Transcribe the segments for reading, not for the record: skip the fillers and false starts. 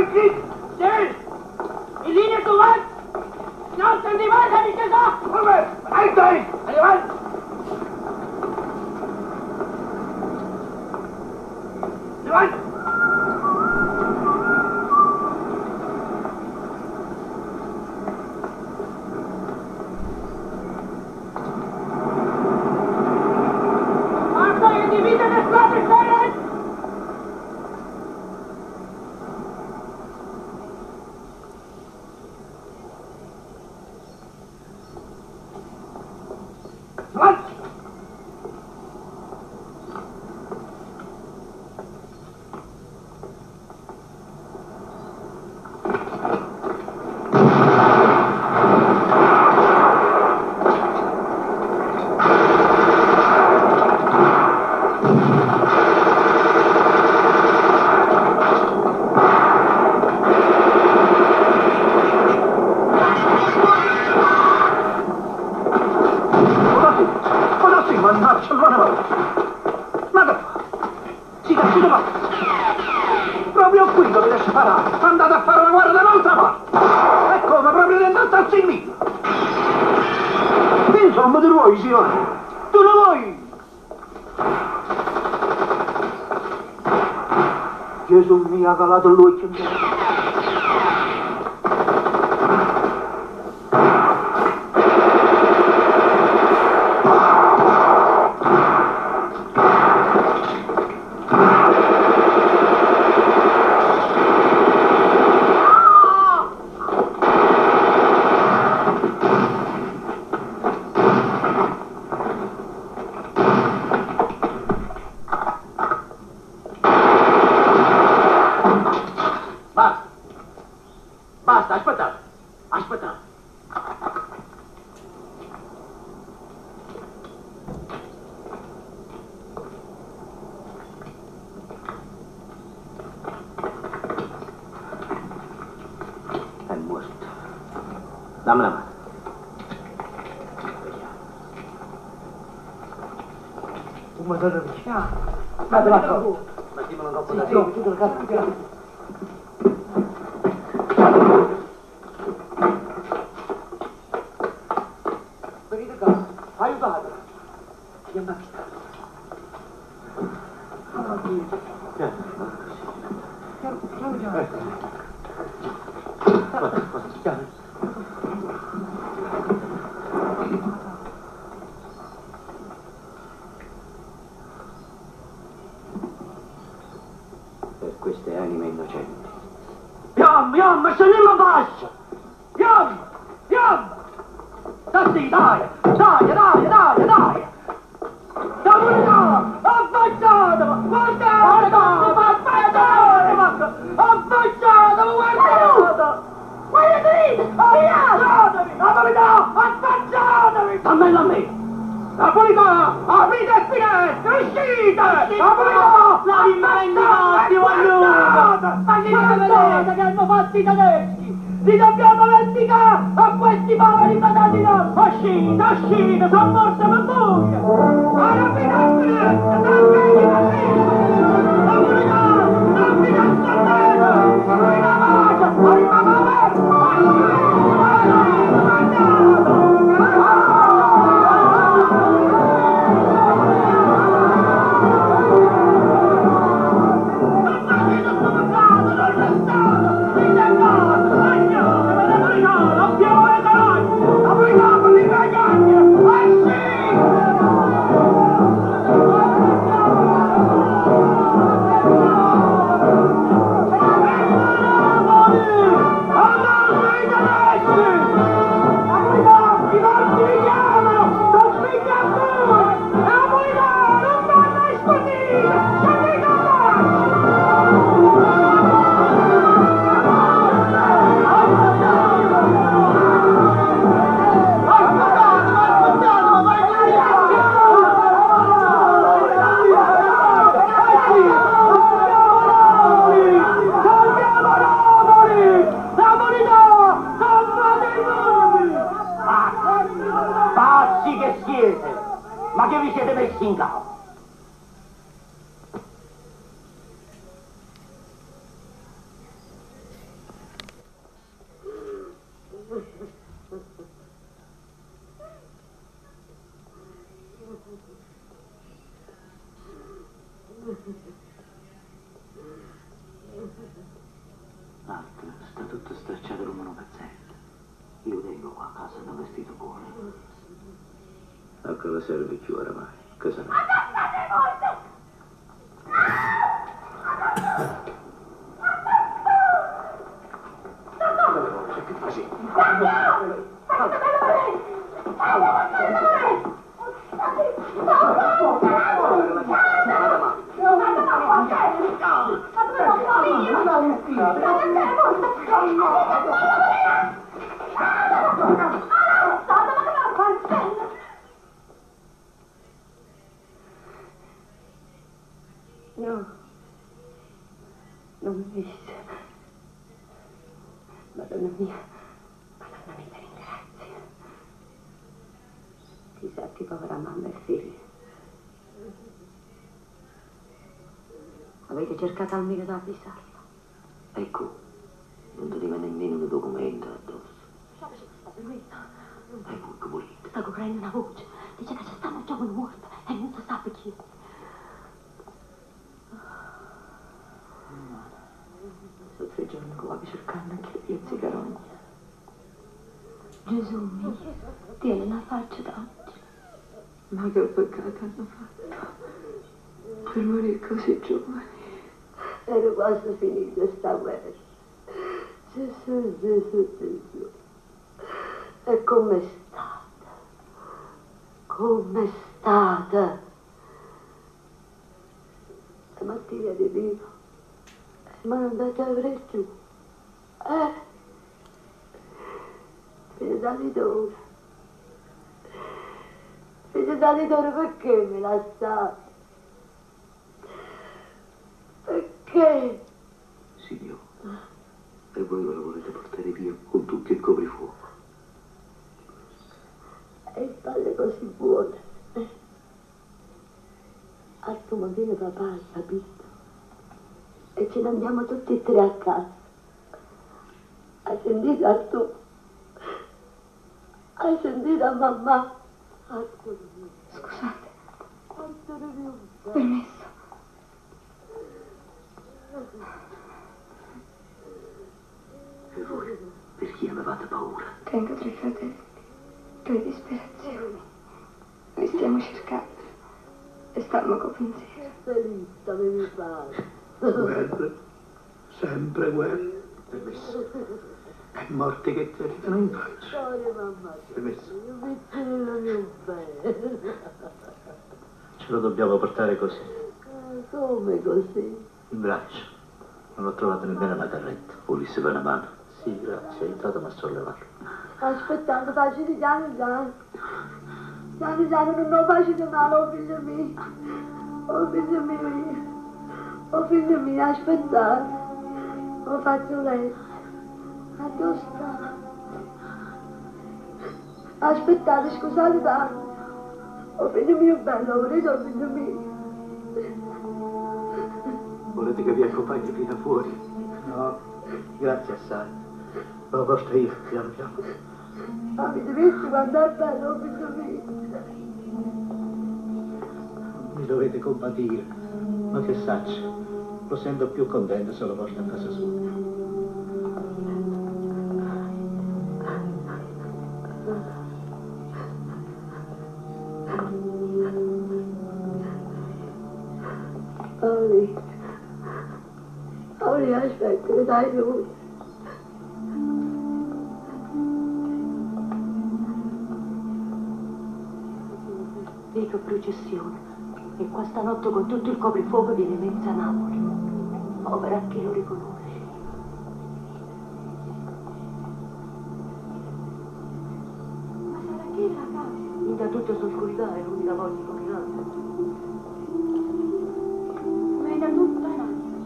Sì! In linea tu vai! Non ti vai, amici, no! Come? Vai, dai! Avanti! Avanti! Basta che divide le strade, Ferret! Avanti! Mannaggia, ma dove va? Si dove va? Proprio qui dovete sparare. Andate a fare la guardia da un'altra parte. E come? Proprio dentro al Tazzimino. Insomma, tu lo vuoi, signore? Tu lo vuoi? Gesù mio, ha calato l'occhio. Basta, aspettate! Aspettate! È morto. Dammi la mano. Come te lo diciamo? Date la cosa. Mettimelo un po' da lì. Tutto il caso. Venite qua, aiutatela. Vieni a chiamare. Per queste anime innocenti. Yam, scegliamo basso! Yam! Dai, dai! Affacciatevi! Guardate! Affacciatevi! Affacciatevi! Dammela a me! Napolitano! Aprite il finestre! Uscite! Napolitano! La dimenticazione allora! Ma che vedete che hanno fatto i tedeschi? Li dobbiamo vendicare a questi poveri fratelli nostri! Uscite! Sono morte per voi! Aprite il finestre! Napolitano! Aprite il finestre! Aprite Ma che vi siete messi in capo? L'altra sta tutta stracciata come una pazzetta. Io tengo qua a casa un vestito buono. A cosa serve più oramai? Cosa no? Che facevi? No, non mi visse. Madonna mia, ti ringrazio. Ti senti povera mamma e figli. Avete cercato almeno di avvisarla? Ecco, non teneva nemmeno un documento addosso. E poi che volete? Sto coprendo una voce. Dice che c'è stato un giovane morto e non si sa chi. Sono 3 giorni che vado cercando anche io Zigarogna. Gesù mio, tieni una faccia d'angelo. Ma che peccato hanno fatto per morire così giovani. Ero quasi finita sta guerra. Gesù, Gesù, Gesù. E com'è stata? Com'è stata? Stamattina di vivo. Ma non andate a vedere giù. Fine d'alidore. Fine d'alidore perché me la sa? Perché? Signore, e voi ve lo volete portare via con tutto il coprifuoco? E il padre così buono. Al tuo bambino papà, hai capito? E ce ne andiamo tutti e 3 a casa. Hai sentito Artù? Hai sentito a mamma? Artù mio. Scusate. Artù mio. Permesso. E voi, perché avevate paura? Tengo 3 fratelli, 2 disperazioni. Li stiamo cercando e stiamo con pensiero. Felice avevi fatto. Guerra, sempre guerra. Permesso. E morti che ti arrivano in faccia. Storia mamma. Permesso. Io metterò mio bene. Ce lo dobbiamo portare così, Come così? in braccio. Non ho trovato nemmeno una carretta. Volesse per una mano? Sì, grazie, è aiutato a sollevarlo. Aspettando, facile piano piano. Piano piano, non ho facile male, oh figlio mio. Oh figlio mio. Oh figlio mio, aspettate. Ho fatto letto. A dove sta? Aspettate, scusate tanto. Oh figlio mio bello, volete oh figlio mio? Volete che vi accompagni fino a fuori? No, grazie assai. Lo porto io, piano piano. Avete visto quando è bello, oh figlio mio? Mi dovete compatire, ma che faccio? Lo sento più contento se lo porto a casa sua. Oli, aspetta, che dai lui. Dico processione. E questa notte con tutto il coprifuoco viene mezza Napoli. Povera a chi lo riconosce. Ma sarà chi la casa? Inda tutto s'oscurità e l'unica voce con l'altro. Veda tutta la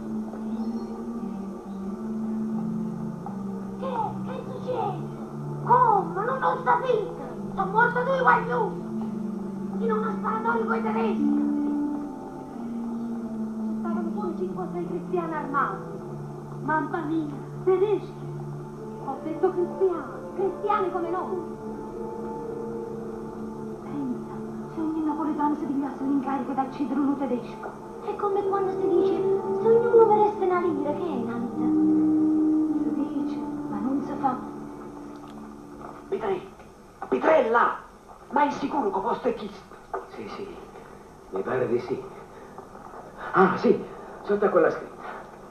Che succede? Come? Non ho sapito! Sono morti 2 guaglioni! In uno sparatorio con i tedeschi! Stavano pure 5 o 6 cristiani armati! Mamma mia! Tedeschi! Ho detto cristiani! Cristiani come noi! Pensa, se ogni napoletano si pigliasse l'incarico da uccidere uno tedesco! È come quando si dice, se ognuno meresse una lira, che è Nanta? Si dice, ma non si fa. Pitrella! Ma è sicuro che posto è chiesto? Sì, sì, mi pare di sì. Ah, sì, sotto a quella scritta.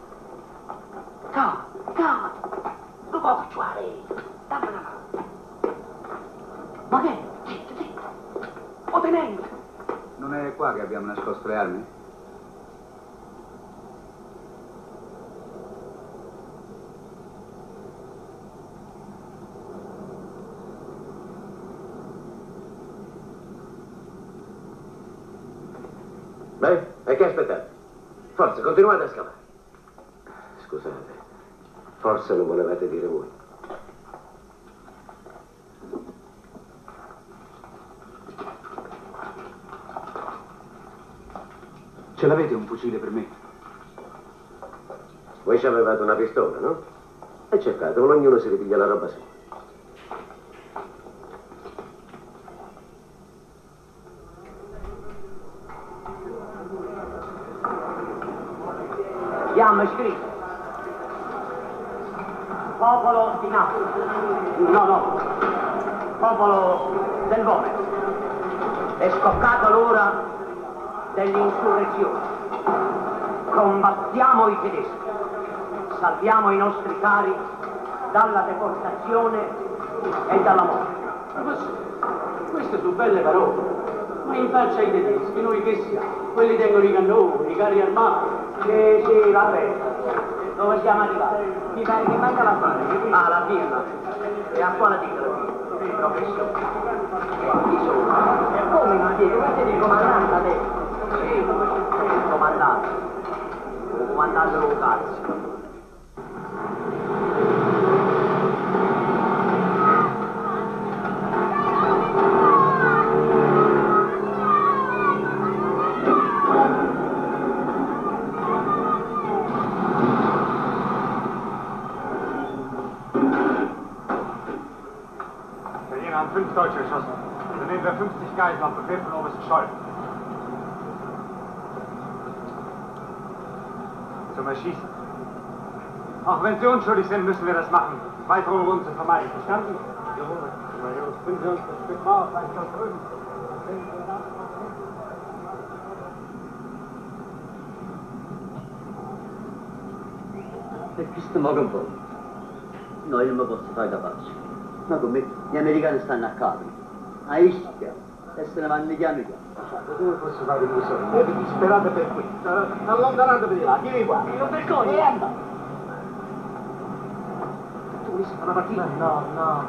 Calma! Non può facciare! Dammi una mano! Ma che è? Zitto! O tenente! Non è qua che abbiamo nascosto le armi? Beh, e che aspettate? Forza, continuate a scavare. Scusate, forse lo volevate dire voi. Ce l'avete un fucile per me? Voi ci avevate una pistola, no? E cercatelo, ognuno si ripiglia la roba sua. Chiama scritto. Popolo di Napoli. No. Popolo del Veneto. È scoccata l'ora dell'insurrezione. Combattiamo i tedeschi. Salviamo i nostri cari dalla deportazione e dalla morte. Queste sono belle parole. Ma in faccia ai tedeschi, noi che siamo? Quelli tengono i cannoni, i carri armati. Sì, vabbè. Dove siamo arrivati? Mi pare che manca la fare. Ah, la firma. E a quale dica la firma? Professore. Chi sono? Come mi chiede? Ma siete il comandante adesso? Sì, il comandante. Il comandante Lucazzi. Haben 5 Deutsche geschossen. Dann nehmen wir 50 Geiseln auf Befehl von Oberst Scholl. Zum Erschießen. Auch wenn sie unschuldig sind, müssen wir das machen. Weitere Runden zu vermeiden. Verstanden? Jawohl. Bringen Sie uns das Stück raus, vielleicht dort drüben. E questo modo un po'. Noi non lo posso fare da faccia. Ma come gli americani stanno a capo, a Ischia, e se ne vanno piano piano. Come posso fare un sogno? Io vi disperate per questo. Allontanatevi di là, vieni qua. Non vergogni, andate. Tu vuoi fare una partita? No.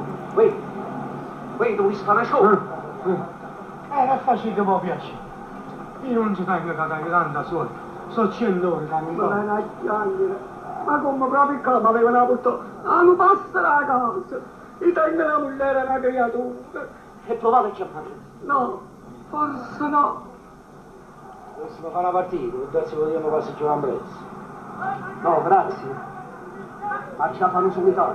Tu vuoi fare una show? È facile che mi piace. Io non ci tengo da aiutare da solo. Sono 100 ore che non Ma non hai chiacchiere. Ma come proprio qua mi avevano avuto non passa la casa. Io tengo la mugliera una creatura. E provate a chiamare? No, forse no. Dovessimo fare una partita, adesso vogliamo quasi giocare a prezzo. No, grazie. Ma ce la fanno subito.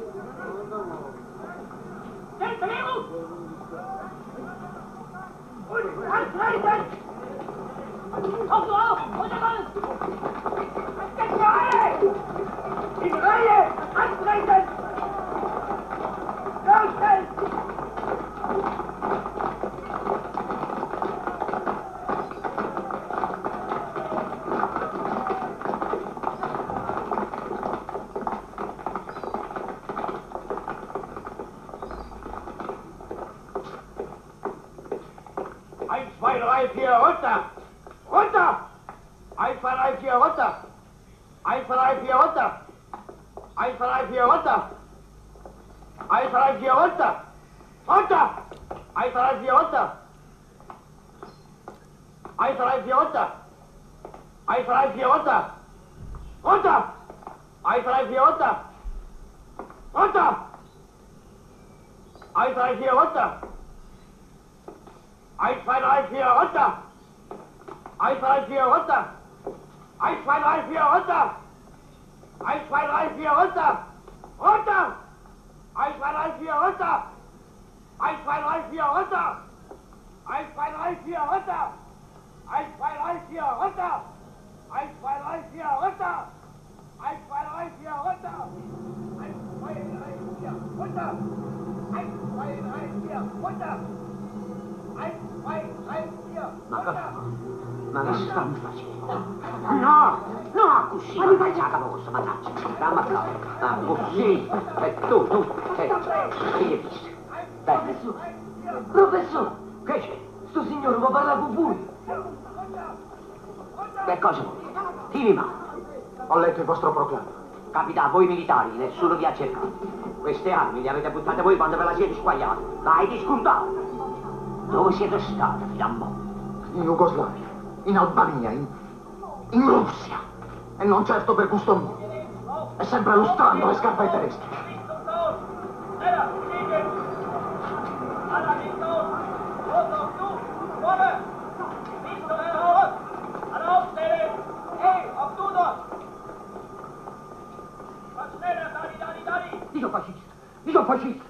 Runter! 1, 2, 3, 4, runter! 1, 2, 3, 4, runter! 1, 2, 3, 4, runter! 1, 2, 3, 4, runter! Runter! 1, 2, 3, 4, runter! 1, 2, 3, 4, runter! 1, 2, 3, 4, runter! Runter! 1, 2, 3, 4, runter! Runter! 1, 2, 3, 4, runter! 1, 2, 3, 4, runter! 1, 2, 3, 4, runter! 1, 2, 3, 4, runter! 1, 2, 3, 4, runter! Runter! 1, 2, 3, 4, runter! 1, 2, 3, 4, runter! 1, 2, 3, 4, runter! 1, 2, 3, 4, runter! 1, 2, 3, 4, runter! 1, 2, 3, 4, runter! 1, 2, 3, 4, runter! 1, 2, 3, 4, runter! 1, 2, 3, 4, Ma che stanno facendo? No, così, ma fai la cosa, ma dacci, dammi qua, così, e tu, che hai visto? Professore, che c'è? Sto signore vuole parlare con voi. Che cosa vuoi? Dimmi mano. Ho letto il vostro proclama. Capitano, voi militari, nessuno vi ha cercato. Queste armi le avete buttate voi quando ve la siete squagliate. Vai disculpato. Dove siete stati fino a mo'? In Jugoslavia, in Albania, in Russia. E non certo per gusto mio. È sempre lustrando le scarpe ai tedeschi. Io sono fascista.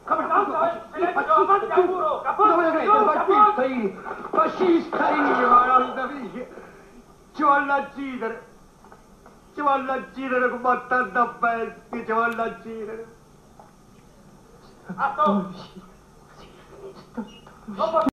Fascista io, non capisci? Ci vuole agire. Ci vuole agire come tanta bestia, ci vuole agire.